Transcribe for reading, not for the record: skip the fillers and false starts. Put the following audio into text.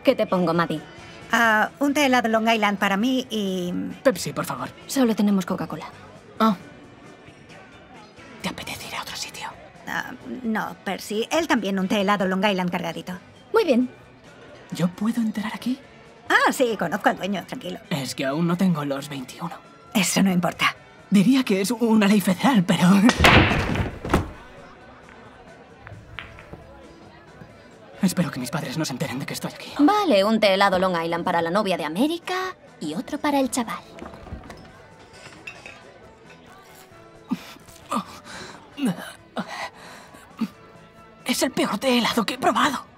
¿Qué te pongo, Maddie? Un té helado Long Island para mí y... Pepsi, por favor. Solo tenemos Coca-Cola. Oh. ¿Te apetece ir a otro sitio? No, Percy. Él también un té helado Long Island cargadito. Muy bien. ¿Yo puedo entrar aquí? Sí, conozco al dueño, tranquilo. Es que aún no tengo los 21. Eso no importa. Diría que es una ley federal, pero... Espero que mis padres no se enteren de que estoy aquí. Vale, un té helado Long Island para la novia de América y otro para el chaval. Es el peor té helado que he probado.